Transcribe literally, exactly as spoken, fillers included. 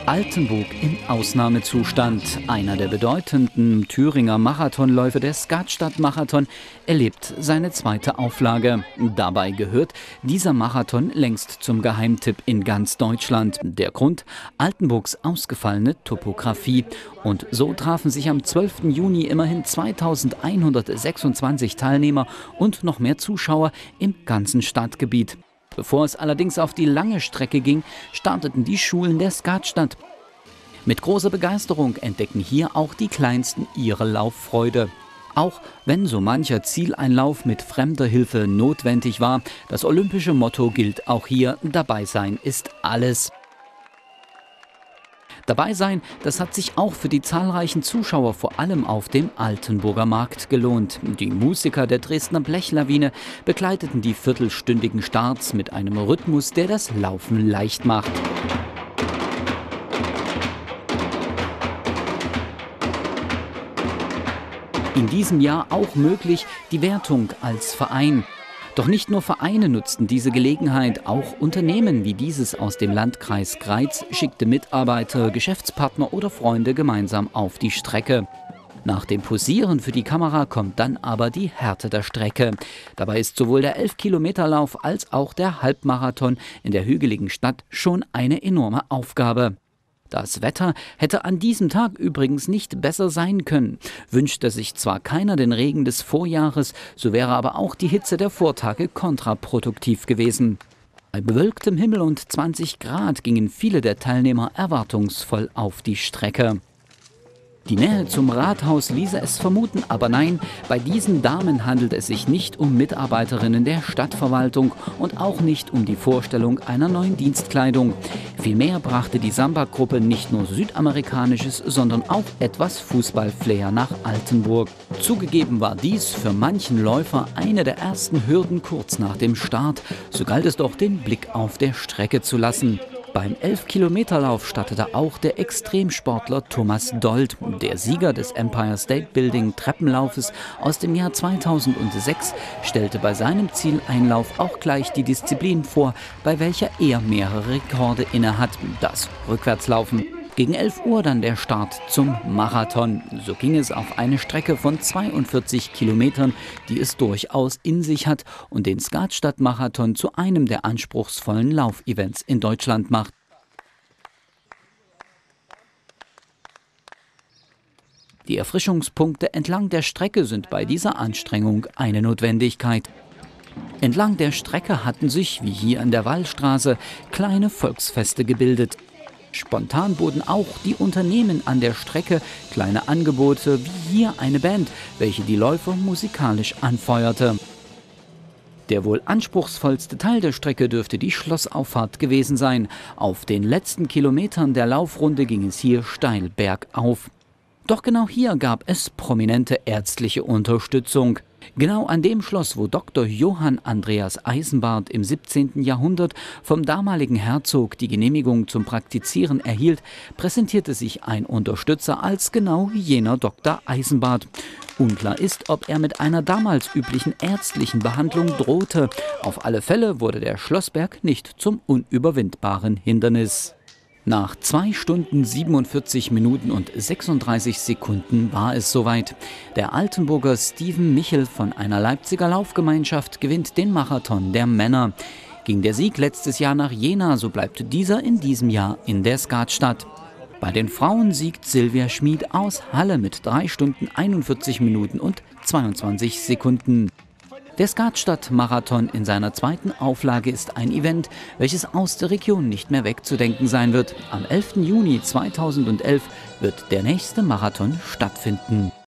Altenburg im Ausnahmezustand. Einer der bedeutenden Thüringer Marathonläufe, der Skatstadt-Marathon, erlebt seine zweite Auflage. Dabei gehört dieser Marathon längst zum Geheimtipp in ganz Deutschland. Der Grund: Altenburgs ausgefallene Topographie. Und so trafen sich am zwölften Juni immerhin zweitausendeinhundertsechsundzwanzig Teilnehmer und noch mehr Zuschauer im ganzen Stadtgebiet. Bevor es allerdings auf die lange Strecke ging, starteten die Schulen der Skatstadt. Mit großer Begeisterung entdecken hier auch die Kleinsten ihre Lauffreude. Auch wenn so mancher Zieleinlauf mit fremder Hilfe notwendig war, das olympische Motto gilt auch hier: Dabei sein ist alles. Dabei sein, das hat sich auch für die zahlreichen Zuschauer vor allem auf dem Altenburger Markt gelohnt. Die Musiker der Dresdner Blechlawine begleiteten die viertelstündigen Starts mit einem Rhythmus, der das Laufen leicht macht. In diesem Jahr auch möglich die Wertung als Verein. Doch nicht nur Vereine nutzten diese Gelegenheit, auch Unternehmen wie dieses aus dem Landkreis Greiz schickte Mitarbeiter, Geschäftspartner oder Freunde gemeinsam auf die Strecke. Nach dem Posieren für die Kamera kommt dann aber die Härte der Strecke. Dabei ist sowohl der elf Kilometer Lauf als auch der Halbmarathon in der hügeligen Stadt schon eine enorme Aufgabe. Das Wetter hätte an diesem Tag übrigens nicht besser sein können. Wünschte sich zwar keiner den Regen des Vorjahres, so wäre aber auch die Hitze der Vortage kontraproduktiv gewesen. Bei bewölktem Himmel und zwanzig Grad gingen viele der Teilnehmer erwartungsvoll auf die Strecke. Die Nähe zum Rathaus ließe es vermuten, aber nein, bei diesen Damen handelt es sich nicht um Mitarbeiterinnen der Stadtverwaltung und auch nicht um die Vorstellung einer neuen Dienstkleidung. Vielmehr brachte die Samba-Gruppe nicht nur südamerikanisches, sondern auch etwas Fußballflair nach Altenburg. Zugegeben war dies für manchen Läufer eine der ersten Hürden kurz nach dem Start, so galt es doch, den Blick auf der Strecke zu lassen. Beim elf Kilometer Lauf startete auch der Extremsportler Thomas Dold. Der Sieger des Empire State Building Treppenlaufes aus dem Jahr zweitausendsechs stellte bei seinem Zieleinlauf auch gleich die Disziplin vor, bei welcher er mehrere Rekorde innehat: das Rückwärtslaufen. Gegen elf Uhr dann der Start zum Marathon. So ging es auf eine Strecke von zweiundvierzig Kilometern, die es durchaus in sich hat und den Skatstadt-Marathon zu einem der anspruchsvollen Laufevents in Deutschland macht. Die Erfrischungspunkte entlang der Strecke sind bei dieser Anstrengung eine Notwendigkeit. Entlang der Strecke hatten sich, wie hier an der Wallstraße, kleine Volksfeste gebildet. Spontan boten auch die Unternehmen an der Strecke kleine Angebote, wie hier eine Band, welche die Läufer musikalisch anfeuerte. Der wohl anspruchsvollste Teil der Strecke dürfte die Schlossauffahrt gewesen sein. Auf den letzten Kilometern der Laufrunde ging es hier steil bergauf. Doch genau hier gab es prominente ärztliche Unterstützung. Genau an dem Schloss, wo Doktor Johann Andreas Eisenbart im siebzehnten Jahrhundert vom damaligen Herzog die Genehmigung zum Praktizieren erhielt, präsentierte sich ein Unterstützer als genau jener Doktor Eisenbart. Unklar ist, ob er mit einer damals üblichen ärztlichen Behandlung drohte. Auf alle Fälle wurde der Schlossberg nicht zum unüberwindbaren Hindernis. Nach zwei Stunden siebenundvierzig Minuten und sechsunddreißig Sekunden war es soweit. Der Altenburger Steven Michel von einer Leipziger Laufgemeinschaft gewinnt den Marathon der Männer. Ging der Sieg letztes Jahr nach Jena, so bleibt dieser in diesem Jahr in der Skatstadt. Bei den Frauen siegt Silvia Schmid aus Halle mit drei Stunden einundvierzig Minuten und zweiundzwanzig Sekunden. Der Skatstadt-Marathon in seiner zweiten Auflage ist ein Event, welches aus der Region nicht mehr wegzudenken sein wird. Am elften Juni zweitausendelf wird der nächste Marathon stattfinden.